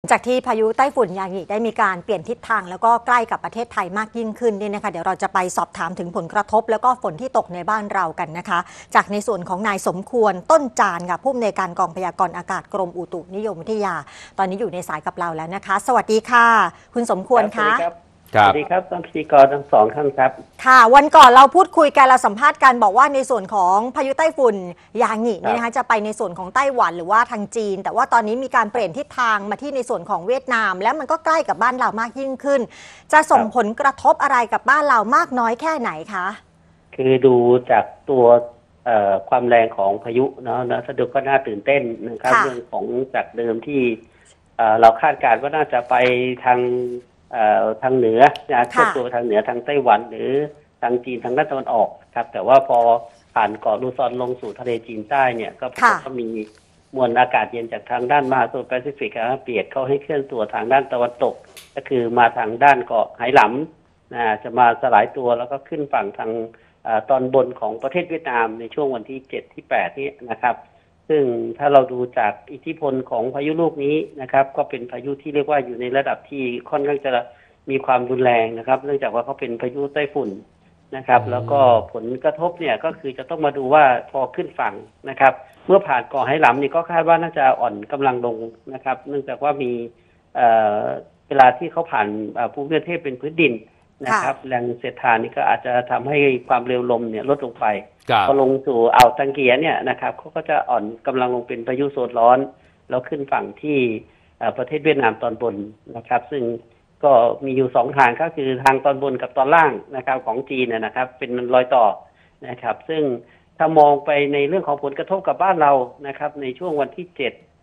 จากที่พายุไต้ฝุ่นยางิได้มีการเปลี่ยนทิศทางแล้วก็ใกล้กับประเทศไทยมากยิ่งขึ้นเนี่ยนะคะเดี๋ยวเราจะไปสอบถามถึงผลกระทบแล้วก็ฝนที่ตกในบ้านเรากันนะคะจากในส่วนของนายสมควรต้นจานค่ะผู้อำนวยการกองพยากรณ์อากาศกรมอุตุนิยมวิทยาตอนนี้อยู่ในสายกับเราแล้วนะคะสวัสดีค่ะคุณสมควรคะสวัสดีครับท่านพิธีกรทั้งสองท่านครับค่ะวันก่อนเราพูดคุยกันเราสัมภาษณ์กันบอกว่าในส่วนของพายุไต้ฝุ่นยางินี่นะคะจะไปในส่วนของไต้หวันหรือว่าทางจีนแต่ว่าตอนนี้มีการเปลี่ยนทิศทางมาที่ในส่วนของเวียดนามแล้วมันก็ใกล้กับบ้านเรามากยิ่งขึ้นจะส่งผลกระทบอะไรกับบ้านเรามากน้อยแค่ไหนคะคือดูจากตัวความแรงของพายุเนาะสะดุดก็น่าตื่นเต้นนะครับเรื่องของจากเดิมที่เราคาดการณ์ว่าน่าจะไปทางเหนือนะเคลื่อนตัวทางเหนือทางไต้หวันหรือทางจีนทางด้านตะวันออกครับแต่ว่าพอผ่านเกาะลูซอนลงสู่ทะเลจีนใต้เนี่ยก็มีมวลอากาศเย็นจากทางด้านมหาสมุทรแปซิฟิกเปลี่ยนเข้าให้เคลื่อนตัวทางด้านตะวันตกก็คือมาทางด้านเกาะไหหลำจะมาสลายตัวแล้วก็ขึ้นฝั่งทางตอนบนของประเทศเวียดนามในช่วงวันที่7ที่8นี้นะครับซึ่งถ้าเราดูจากอิทธิพลของพายุลูกนี้นะครับก็เป็นพายุที่เรียกว่าอยู่ในระดับที่ค่อนข้างจะมีความรุนแรงนะครับเนื่องจากว่าเขาเป็นพายุไต้ฝุ่นนะครับแล้วก็ผลกระทบเนี่ยก็คือจะต้องมาดูว่าพอขึ้นฝั่งนะครับเมื่อผ่านเกาะไหหลำนี่ก็คาดว่าน่าจะอ่อนกำลังลงนะครับเนื่องจากว่ามีเวลาที่เขาผ่านภูมิประเทศเป็นพื้นดินนะครับแรงเสียดทานนี่ก็อาจจะทำให้ความเร็วลมเนี่ยลดลงไปพอลงสู่อ่าวตังเกียเนี่ยนะครับเขาก็จะอ่อนกำลังลงเป็นพายุโซนร้อนแล้วขึ้นฝั่งที่ประเทศเวียดนามตอนบนนะครับซึ่งก็มีอยู่2ทางก็คือทางตอนบนกับตอนล่างนะครับของจีนนะครับเป็นรอยต่อนะครับซึ่งถ้ามองไปในเรื่องของผลกระทบกับบ้านเรานะครับในช่วงวันที่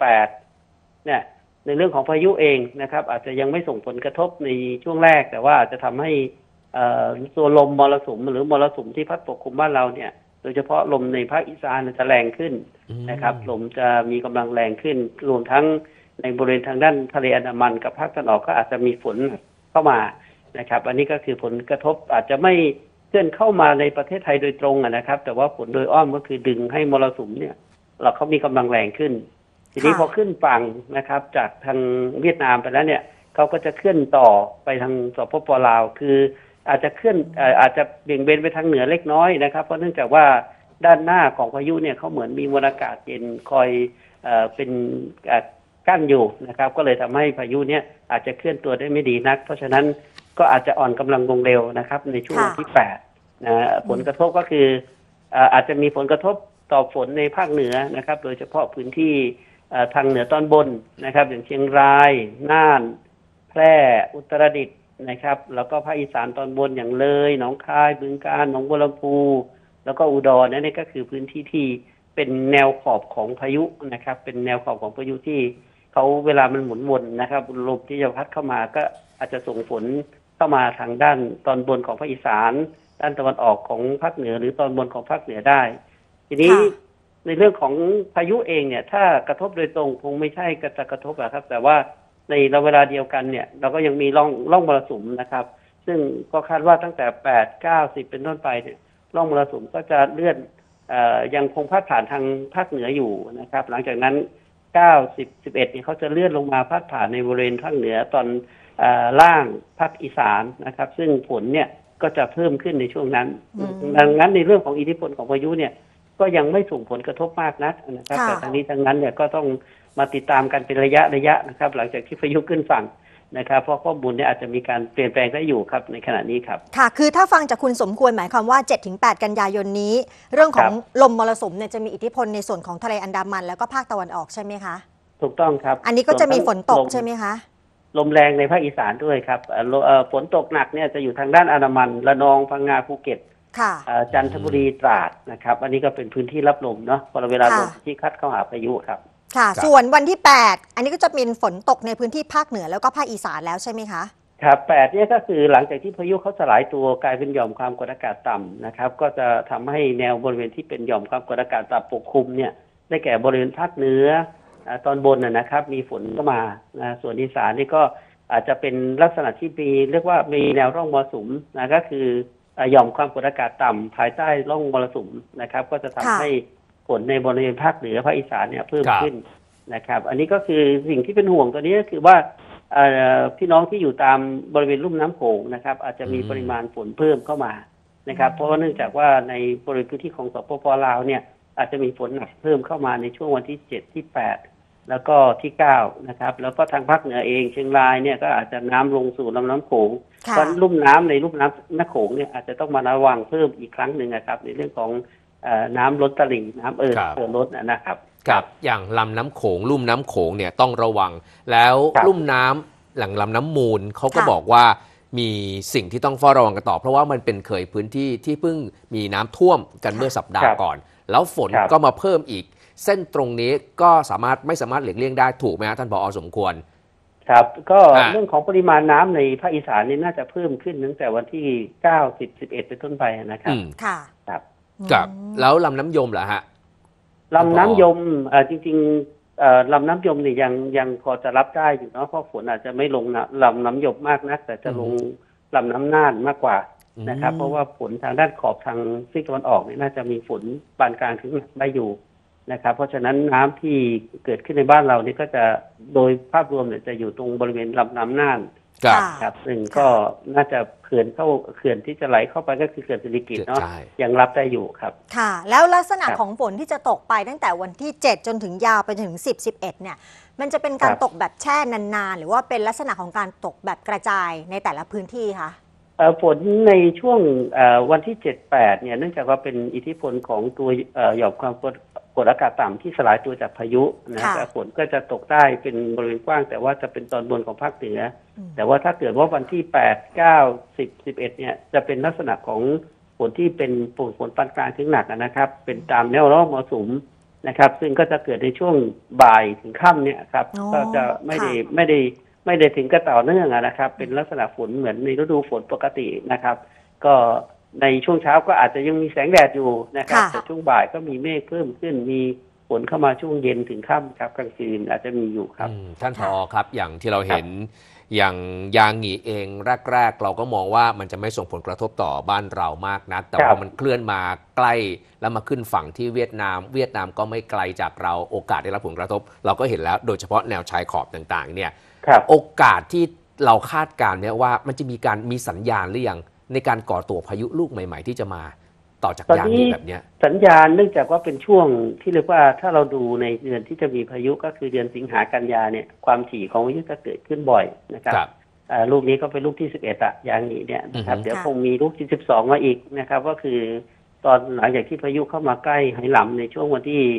7-8เนี่ยในเรื่องของพายุเองนะครับอาจจะยังไม่ส่งผลกระทบในช่วงแรกแต่ว่าอาจจะทำให้ตัวลมมรสุมหรือมรสุมที่พัดปกคลุมบ้านเราเนี่ยโดยเฉพาะลมในภาคอีสานจะแรงขึ้นนะครับลมจะมีกำลังแรงขึ้นรวมทั้งในบริเวณทางด้านทะเลอันดามันกับภาคตะวันออกก็อาจจะมีฝนเข้ามานะครับอันนี้ก็คือผลกระทบอาจจะไม่เคลื่อนเข้ามาในประเทศไทยโดยตรงนะครับแต่ว่าผลโดยอ้อมก็คือดึงให้มรสุมเนี่ยเขามีกำลังแรงขึ้นทีนี้พอขึ้นฝั่งนะครับจากทางเวียดนามไปแล้วเนี่ยเขาก็จะเคลื่อนต่อไปทางสปป.ลาวคืออาจจะเคลื่อนอาจจะเบี่ยงเบนไปทางเหนือเล็กน้อยนะครับเพราะเนื่องจากว่าด้านหน้าของพายุเนี่ยเขาเหมือนมีมวลอากาศเย็นคอยเป็นกั้นอยู่นะครับก็เลยทำให้พายุเนี่ยอาจจะเคลื่อนตัวได้ไม่ดีนักเพราะฉะนั้นก็อาจจะอ่อนกำลังลงเร็วนะครับในช่วงที่8ผลกระทบก็คืออาจจะมีผลกระทบต่อฝนในภาคเหนือนะครับโดยเฉพาะพื้นที่ทางเหนือตอนบนนะครับอย่างเชียงรายน่านแพร่อุตรดิตถ์นะครับแล้วก็ภาคอีสานตอนบนอย่างเลยหนองคายบึงกาฬหนองบัวลำพูแล้วก็อุดรนี่ก็คือพื้นที่ที่เป็นแนวขอบของพายุนะครับเป็นแนวขอบของพายุที่เขาเวลามันหมุนวนนะครับลมที่จะพัดเข้ามาก็อาจจะส่งฝนเข้ามาทางด้านตอนบนของภาคอีสานด้านตะวันออกของภาคเหนือหรือตอนบนของภาคเหนือได้ทีนี้ในเรื่องของพายุเองเนี่ยถ้ากระทบโดยตรงคงไม่ใช่จะกระทบครับแต่ว่าในเวลาเดียวกันเนี่ยเราก็ยังมีร่องมรสุมนะครับซึ่งก็คาดว่าตั้งแต่8 9 10เป็นต้นไปเนี่ยร่องมรสุมก็จะเลื่อนยังคงพาดผ่านทางภาคเหนืออยู่นะครับหลังจากนั้น9 10 11เนี่ยเขาจะเลื่อนลงมาพาดผ่านในบริเวณภาคเหนือตอนล่างภาคอีสานนะครับซึ่งฝนเนี่ยก็จะเพิ่มขึ้นในช่วงนั้นดังนั้นในเรื่องของอิทธิพลของพายุเนี่ยก็ยังไม่ส่งผลกระทบมากนักนะครับแต่ทั้งนี้ทั้งนั้นเนี่ยก็ต้องมาติดตามกันเป็นระยะนะครับหลังจากที่พายุขึ้นฝั่งนะครับเพราะข้อมูลเนี่ยอาจจะมีการเปลี่ยนแปลงได้อยู่ครับในขณะนี้ครับค่ะคือถ้าฟังจากคุณสมควรหมายความว่า 7-8 กันยายนนี้เรื่องของลมมรสุมเนี่ยจะมีอิทธิพลในส่วนของทะเลอันดามันแล้วก็ภาคตะวันออกใช่ไหมคะถูกต้องครับอันนี้ก็จะมีฝนตกใช่ไหมคะลมแรงในภาคอีสานด้วยครับฝนตกหนักเนี่ยจะอยู่ทางด้านอันดามันระนองพังงาภูเก็ตจันทบุรีตราดนะครับอันนี้ก็เป็นพื้นที่รับลมเนาะพอเวลาลมที่คัดเข้าหาพายุครับค่ะส่วนวันที่8อันนี้ก็จะมีฝนตกในพื้นที่ภาคเหนือแล้วก็ภาคอีสานแล้วใช่ไหมคะครับ8เนี่ยก็คือหลังจากที่พายุเขาสลายตัวกลายเป็นหย่อมความกดอากาศต่ำนะครับก็จะทำให้แนวบริเวณที่เป็นหย่อมความกดอากาศต่ำปกคลุมเนี่ยได้แก่บริเวณภาคเหนือตอนบนนะครับมีฝนเข้ามาส่วนอีสานนี่ก็อาจจะเป็นลักษณะที่เรียกว่ามีแนวร่องมรสุมก็คือหย่อมความกดอากาศต่ำภายใต้ร่องมรสุมนะครับก็จะทำให้ฝนในบริเวณภาคเหนือภาคอีสานเนี่ยเพิ่มขึ้นนะครับอันนี้ก็คือสิ่งที่เป็นห่วงตัวนี้ก็คือว่าพี่น้องที่อยู่ตามบริเวณลุ่มน้ำโขงนะครับอาจจะมีปริมาณฝนเพิ่มเข้ามานะครับเพราะว่าเนื่องจากว่าในบริเวณพื้นที่ของสปป.ลาวเนี่ยอาจจะมีฝนหนักเพิ่มเข้ามาในช่วงวันที่7ที่8แล้วก็ที่9นะครับแล้วก็ทางภาคเหนือเองเชียงรายเนี่ยก็อาจจะน้ำลงสู่ลำน้ำโขงเพราะลุ่มน้ำในลุ่มน้ำโขงเนี่ยอาจจะต้องมาระวังเพิ่มอีกครั้งหนึ่งนะครับในเรื่องของน้ำล้นตลิ่งน้ำล้นนะครับครับอย่างลำน้ำโขงลุ่มน้ำโขงเนี่ยต้องระวังแล้วลุ่มน้ำหลังลำน้ำมูลเขาก็บอกว่ามีสิ่งที่ต้องเฝ้าระวังกันต่อเพราะว่ามันเป็นเคยพื้นที่ที่เพิ่งมีน้ำท่วมกันเมื่อสัปดาห์ก่อนแล้วฝนก็มาเพิ่มอีกเส้นตรงนี้ก็ไม่สามารถหลีกเลี่ยงได้ถูกไหมครับท่านผอ.สมควรครับก็เรื่องของปริมาณน้ำในภาคอีสานนี่น่าจะเพิ่มขึ้นตั้งแต่วันที่9 10 11เป็นต้นไปนะครับค่ะครับแล้วลำน้ำยมเหรอฮะลำน้ำยมจริงๆลำน้ำยมเนี่ยยังพอจะรับได้อยู่เนาะเพราะฝนอาจจะไม่ลงลำน้ำยมมากนักแต่จะลงลำน้ำน่านมากกว่านะครับเพราะว่าฝนทางด้านขอบทางซีกตะวันออกเนี่ยน่าจะมีฝนปานกลางถึงหนักได้อยู่นะครับเพราะฉะนั้นน้ำที่เกิดขึ้นในบ้านเรานี่ก็จะโดยภาพรวมเนี่ยจะอยู่ตรงบริเวณลำน้ำน่านครับซึ่งก็น่าจะเขื่อนที่จะไหลเข้าไปก็คือเขื่อนสิริกิติ์เนาะยังรับได้อยู่ครับค่ะแล้วลักษณะของฝนที่จะตกไปตั้งแต่วันที่7จนถึงยาวไปถึง10 11เนี่ยมันจะเป็นการตกแบบแช่นานๆหรือว่าเป็นลักษณะของการตกแบบกระจายในแต่ละพื้นที่คะฝนในช่วงวันที่7-8เนี่ยเนื่องจากว่าเป็นอิทธิพลของตัวหย่อมความกดอากาศต่ำที่สลายตัวจากพายุนะครับฝนก็จะตกได้เป็นบริเวณกว้างแต่ว่าจะเป็นตอนบนของภาคเหนือแต่ว่าถ้าเกิดว่าวันที่8 9 10 11เนี่ยจะเป็นลักษณะของฝนที่เป็นฝนปานกลางถึงหนักนะครับเป็นตามแนวร่องมรสุมนะครับซึ่งก็จะเกิดในช่วงบ่ายถึงค่ำเนี่ยครับก็จะไม่ได้ถึงกับต่อเนื่องนะครับเป็นลักษณะฝนเหมือนในฤดูฝนปกตินะครับก็ในช่วงเช้าก็อาจจะยังมีแสงแดดอยู่นะครับแต่ช่วงบ่ายก็มีเมฆเพิ่มขึ้นมีฝนเข้ามาช่วงเย็นถึงค่ำครับกลางคืนอาจจะมีอยู่ครับท่านผอ.ครับอย่างที่เราเห็นอย่างยางหงีเองแรกๆเราก็มองว่ามันจะไม่ส่งผลกระทบต่อบ้านเรามากนักแต่พอมันเคลื่อนมาใกล้แล้วมาขึ้นฝั่งที่เวียดนามก็ไม่ไกลจากเราโอกาสได้รับผลกระทบเราก็เห็นแล้วโดยเฉพาะแนวชายขอบต่างๆเนี่ยโอกาสที่เราคาดการณ์เนี่ยว่ามันจะมีสัญญาณหรือยังในการก่อตัวพายุลูกใหม่ๆที่จะมาต่อจากยางนี้แบบนี้สัญญาณเนื่องจากว่าเป็นช่วงที่เรียกว่าถ้าเราดูในเดือนที่จะมีพายุก็คือเดือนสิงหากันยาเนี่ยความถี่ของพายุจะเกิดขึ้นบ่อยนะครับลูกนี้ก็เป็นลูกที่11ยางนี้เนี่ยนะครับเดี๋ยวคงมีลูกที่12มาอีกนะครับก็คือตอนหลังจากที่พายุเข้ามาใกล้ไหหลำในช่วงวันที่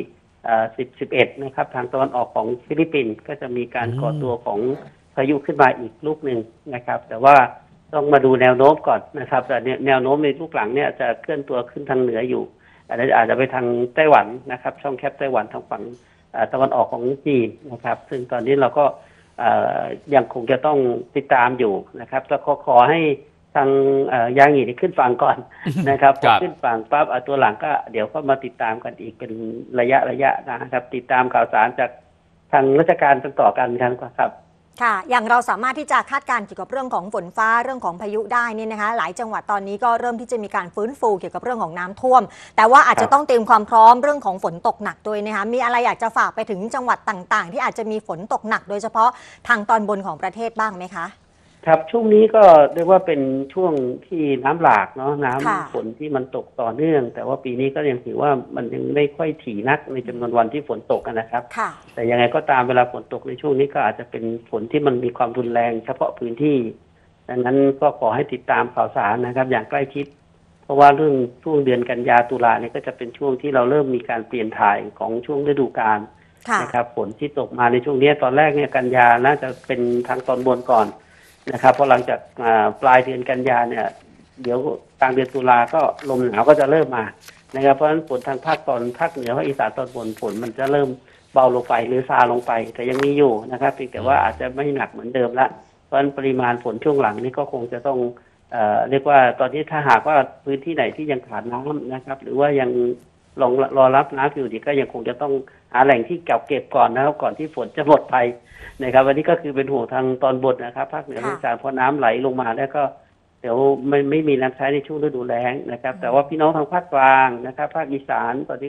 10-11นะครับทางตะวันออกของฟิลิปปินส์ก็จะมีการก่อตัวของพายุขึ้นมาอีกลูกหนึ่งนะครับแต่ว่าต้องมาดูแนวโน้มก่อนนะครับแต่แนวโน้มในลูกหลังเนี่ยจะเคลื่อนตัวขึ้นทางเหนืออยู่อาจจะไปทางไต้หวันนะครับช่องแคบไต้หวันทางฝั่งตะวันออกของจีนนะครับซึ่งตอนนี้เราก็ยังคงจะต้องติดตามอยู่นะครับแล้วขอให้ทางยางหงีขึ้นฝั่งก่อนนะครับพอขึ้นฝั่งปั๊บตัวหลังก็เดี๋ยวก็มาติดตามกันอีกเป็นระยะนะครับติดตามข่าวสารจากทางราชการต่อกันครับค่ะอย่างเราสามารถที่จะคาดการณ์เกี่ยวกับเรื่องของฝนฟ้าเรื่องของพายุได้นี่นะคะหลายจังหวัดตอนนี้ก็เริ่มที่จะมีการฟื้นฟูเกี่ยวกับเรื่องของน้ำท่วมแต่ว่าอาจจะต้องเตรียมความพร้อมเรื่องของฝนตกหนักด้วยนะคะมีอะไรอยากจะฝากไปถึงจังหวัดต่างๆที่อาจจะมีฝนตกหนักโดยเฉพาะทางตอนบนของประเทศบ้างไหมคะครับช่วงนี้ก็เรียกว่าเป็นช่วงที่น้ำหลากเนาะน้ำฝนที่มันตกต่อเนื่องแต่ว่าปีนี้ก็ยังถือว่ามันยังไม่ค่อยถี่นักในจำนวนวันที่ฝนตกนะครับแต่ยังไงก็ตามเวลาฝนตกในช่วงนี้ก็อาจจะเป็นฝนที่มันมีความรุนแรงเฉพาะพื้นที่ดังนั้นก็ขอให้ติดตามข่าวสารนะครับอย่างใกล้ชิดเพราะว่าเรื่องช่วงเดือนกันยาตุลาเนี่ยก็จะเป็นช่วงที่เราเริ่มมีการเปลี่ยนถ่ายของช่วงฤดูกาลนะครับฝนที่ตกมาในช่วงนี้ตอนแรกเนี่ยกันยาน่าจะเป็นทางตอนบนก่อนนะครับเพราะหลังจากปลายเดือนกันยาเนี่ยเดี๋ยวกลางเดือนตุลาก็ลมหนาวก็จะเริ่มมานะครับเพราะฉะนั้นฝนทางภาคเหนือภาคอีสานตอนบนฝนมันจะเริ่มเบาลงไปหรือซาลงไปแต่ยังมีอยู่นะครับเพียงแต่ว่าอาจจะไม่หนักเหมือนเดิมละเพราะฉะนั้นปริมาณฝนช่วงหลังนี้ก็คงจะต้องเรียกว่าตอนนี้ถ้าหากว่าพื้นที่ไหนที่ยังขาดน้ำนะครับหรือว่ายังรอรับน้ำอยู่ดีก็ยังคงจะต้องหาแหล่งที่เก็บก่อนนะครับก่อนที่ฝนจะหมดไปนะครับวันนี้ก็คือเป็นห่วงทางตอนบนนะครับภาคเหนือภาคอีสานเพราะน้ำไหลลงมาแล้วก็เดี๋ยวไม่มีน้ำใช้ในช่วงฤดูแล้งนะครับแต่ว่าพี่น้องทางภาคกลางนะครับภาคอีสานตอนนี้ก็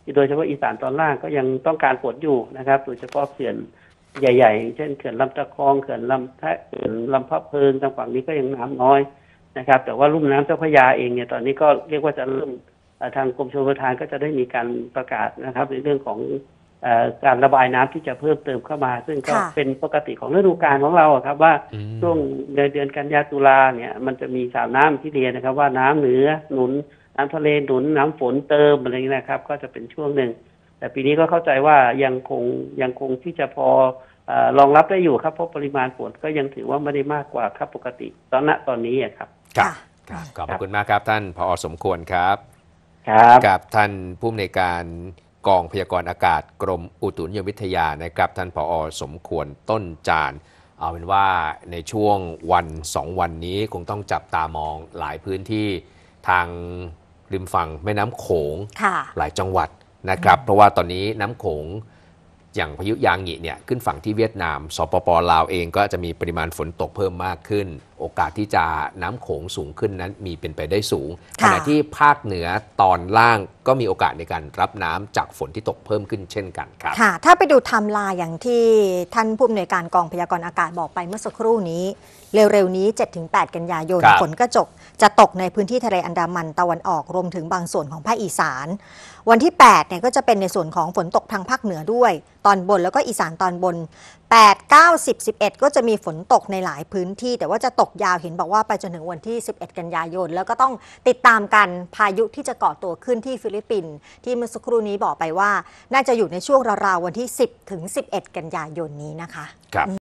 โดยเฉพาะอีสานตอนล่างก็ยังต้องการฝนอยู่นะครับโดยเฉพาะเขื่อนใหญ่ๆเช่นเขื่อนลำตะคองเขื่อนลำแทะเขื่อนลำพะเพิงทางฝั่งนี้ก็ยังน้ำน้อยนะครับแต่ว่าลุ่มน้ำเจ้าพระยาเองเนี่ยตอนนี้ก็เรียกว่าจะเริ่มทางกรมชลประทานก็จะได้มีการประกาศนะครับในเรื่องของการระบายน้ำที่จะเพิ่มเติมเข้ามาซึ่งก็เป็นปกติของฤดูกาลของเราครับว่าช่วงเดือนกันยาตุลาเนี่ยมันจะมีสาวน้ำที่เรียนนะครับว่าน้ำเหนือหนุนน้ำทะเลหนุนน้ำฝนเติมอะไรอย่างนี้นะครับก็จะเป็นช่วงหนึ่งแต่ปีนี้ก็เข้าใจว่ายังคงที่จะพอรองรับได้อยู่ครับเพราะปริมาณฝนก็ยังถือว่าไม่ได้มากกว่าครับปกติตอนนี้ครับครับขอบคุณมากครับท่านผอ.สมควรครับกับท่านผู้อำนวยการกองพยากรณ์อากาศกรมอุตุนิยมวิทยานะครับท่านผอ.สมควรต้นจานเอาเป็นว่าในช่วงวัน2 วันนี้คงต้องจับตามองหลายพื้นที่ทางริมฝั่งแม่น้ำโขงหลายจังหวัดนะครับเพราะว่าตอนนี้น้ำโขงอย่างพายุยางงิเนี่ยขึ้นฝั่งที่เวียดนามสปป.ลาวเองก็จะมีปริมาณฝนตกเพิ่มมากขึ้นโอกาสที่จะน้ำโขงสูงขึ้นนั้นมีเป็นไปได้สูงขณะที่ภาคเหนือตอนล่างก็มีโอกาสในการรับน้ำจากฝนที่ตกเพิ่มขึ้นเช่นกันครับค่ะถ้าไปดูไทม์ไลน์อย่างที่ท่านผู้อำนวยการกองพยากรณ์อากาศบอกไปเมื่อสักครู่นี้เร็วๆนี้ 7-8 กันยายนฝนก็จะตกในพื้นที่ทะเลอันดามันตะวันออกรวมถึงบางส่วนของภาคอีสานวันที่8เนี่ยก็จะเป็นในส่วนของฝนตกทางภาคเหนือด้วยตอนบนแล้วก็อีสานตอนบน8, 9, 10, 11ก็จะมีฝนตกในหลายพื้นที่แต่ว่าจะตกยาวเห็นบอกว่าไปจนถึงวันที่11 กันยายนแล้วก็ต้องติดตามกันพายุที่จะก่อตัวขึ้นที่ฟิลิปปินส์ที่เมื่อสักครู่นี้บอกไปว่าน่าจะอยู่ในช่วงราวๆวันที่10 ถึง 11 กันยายนนี้นะคะ